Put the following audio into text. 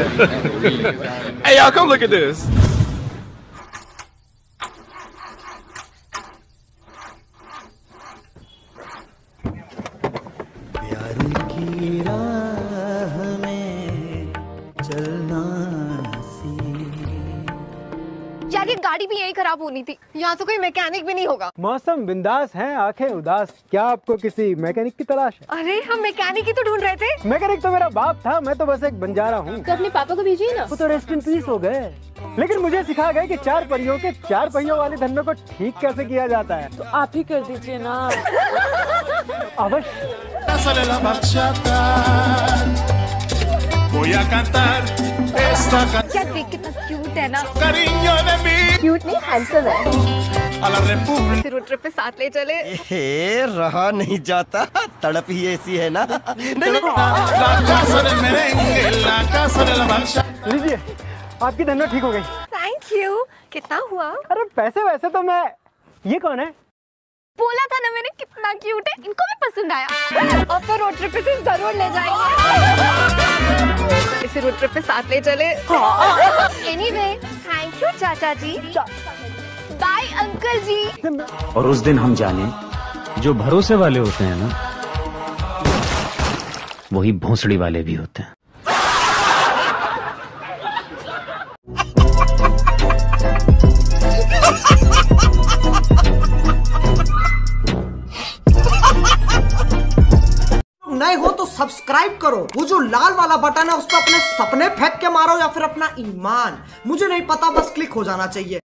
Hey, y'all, come look at this. प्यार की राह में चलना यार ये गाड़ी भी यही खराब होनी थी, यहाँ तो कोई मैकेनिक भी नहीं होगा। मौसम बिंदास है, आंखें उदास। क्या आपको किसी मैकेनिक की तलाश है? अरे हम मैकेनिक ही तो ढूंढ रहे थे। मैकेनिक तो मेरा बाप था, मैं तो बस एक बंजारा हूँ। तो अपने पापा को भेजिए ना। वो तो रेस्ट इन पीस हो गए, लेकिन मुझे सिखा गए कि 4 पहियों के 4 पहियों वाले धन्नों को ठीक कैसे किया जाता है। तो आप ही कर दीजिए ना। अवश्य। क्या देख कितना क्यूट है ना। क्यूट नहीं, हैंडसम है। फिर रोड ट्रिप पे साथ ले चले। रहा नहीं जाता, तड़प ही ऐसी है ना। लीजिए, आपकी धन्नो ठीक हो गई। Thank you. कितना हुआ? अरे पैसे वैसे तो मैं। ये कौन है? बोला था ना मैंने कितना क्यूट है, इनको भी पसंद आया। अब तो रोड ट्रिप पे से जरूर ले जाएंगे। इसे रोड ट्रिप पे साथ ले चले। एनीवे, थैंक यू चाचा जी। बाय अंकल जी। और उस दिन हम जाने, जो भरोसे वाले होते हैं ना, वही भोंसड़ी वाले भी होते हैं। नए हो तो सब्सक्राइब करो, वो जो लाल वाला बटन है उस पर अपने सपने फेंक के मारो या फिर अपना ईमान, मुझे नहीं पता, बस क्लिक हो जाना चाहिए।